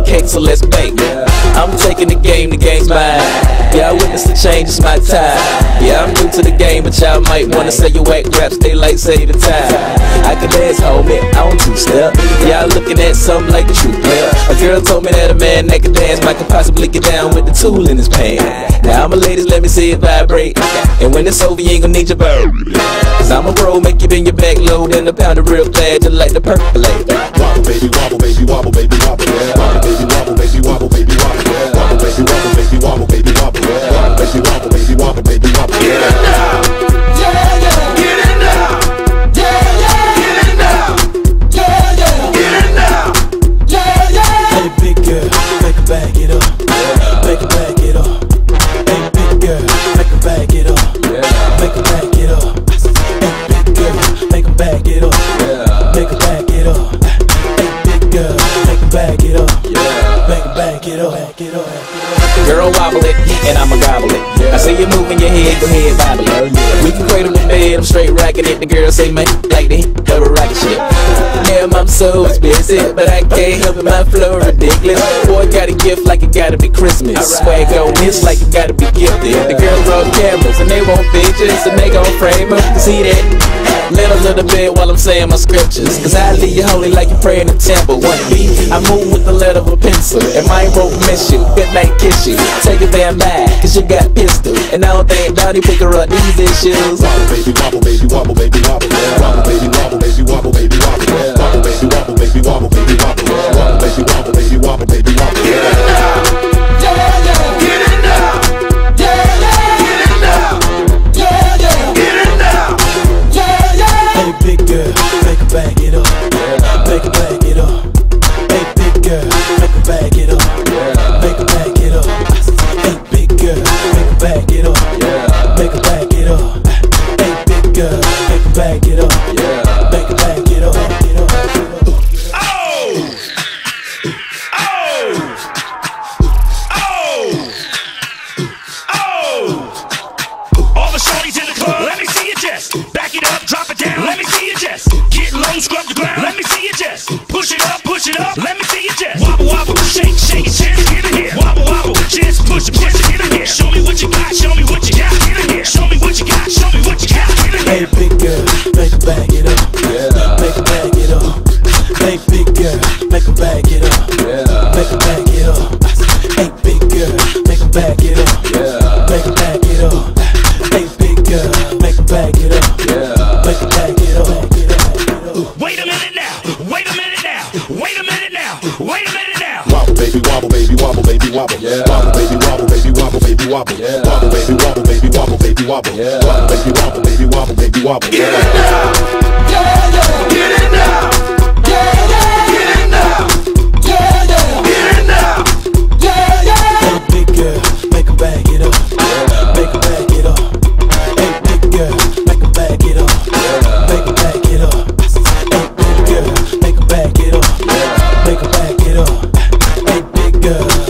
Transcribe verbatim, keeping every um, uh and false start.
cake, so let's bake. I'm taking the game, the game's mine. Yeah, I witnessed the change, it's my time. Yeah, I'm new to the game, but y'all might wanna say you whack raps, they like saving time. I can dance, homie, I don't two-step. Y'all looking at something like the true player. A girl told me that a man that can dance might could possibly get down with the tool in his pants. Now I'm a ladies, let me see it vibrate. And when it's over, you ain't gonna need your bird. Cause I'm a bro, make you bend your back low, then a pound of real fast, just like the percolate. Wobble, baby, wobble, baby, wobble, baby, wobble. Wobble, baby, wobble, baby, wobble, baby, wobble. Wobble, baby, wobble, baby, wobble, baby, wobble. Wobble, baby, wobble, baby, wobble, baby, wobble. Get it now, yeah, yeah. Get it now, yeah, yeah. Get it now, yeah, yeah. Get it now, yeah, yeah. Hey, big girl, make her back it up, make her back it up. Hey, big girl, make her back it up, make her back it up. Hey, big girl, make her back it up, make her back it up. Hey, big girl, make her back it up, make her back it up, back it up. Girl, wobble it, and I'ma gobble it. I see you moving your head, go ahead, bobble it. We can cradle the bed, I'm straight rocking it. The girl say, man, like they double rocket shit. Damn, I'm so expensive, but I can't help it, my flow ridiculous. Boy, got a gift like it gotta be Christmas. Swag on this like it gotta be gifted. The girls roll cameras, and they want pictures, and they gon' frame them. See that? Let a little bit while I'm saying my scriptures. Cause I leave you holy like you pray in the temple. One beat, I move with the letter of a pencil. And my won't miss you, good night kiss you. Take it damn back, cause you got pistol. And I don't think Donnie pick her up these issues. Wobble, baby, wobble, baby, wobble, baby, wobble. Wobble, baby, wobble, baby, wobble, baby, wobble. Wobble, baby, wobble, baby, wobble, baby, wobble. Wobble, baby, wobble, baby, wobble, baby, wobble. Get it now, yeah, yeah. Get it now, yeah, yeah. Get it now, yeah, yeah. Get it now, yeah, yeah. Hey, big girl, make her back it up, make her back it up. Hey, big girl, make her back it up, make her back it up. Hey, big girl, make her back it up, make her back it up. Hey, big girl, make her back it up, make her back it up. Oh, oh, oh, oh. All the shorties in the club, let me see you just back it up, drop it down. Let me see you just get low, scrub the ground. Let me see you just push it up, push it up. Let me see you just wobble, wobble, shake, shake it, just get in here. Wobble, wobble, just push it, push it, get in here. Show me what you got, show me what you got, get in here. Show me what you got, show me what you got, get in here. Hey, big girl, make her back it up, make her back it up. Hey, big girl, make her back it up, make her back it up. Hey, big girl, make her back it up, make her back it up. Hey, big girl, make her back it up, make her back it up. Wait a minute now, wait a minute now, wait a minute now, wait a minute now. Wobble, baby, wobble, baby, wobble, baby, wobble. Wobble, baby, wobble, baby, wobble, baby, wobble. Wobble, baby, wobble, baby, wobble, baby, wobble. Wobble, baby, wobble, baby, wobble, baby, wobble. Get it now, yeah, yeah. Get it now, yeah, yeah. Get it now, yeah, yeah. Get it now, yeah, yeah. Hey, big girl, make her back it up, make her back it up. Hey, big girl, make her back it up, make her back it up. Hey, big girl, make her back it up, make her back it up. Hey, big girl.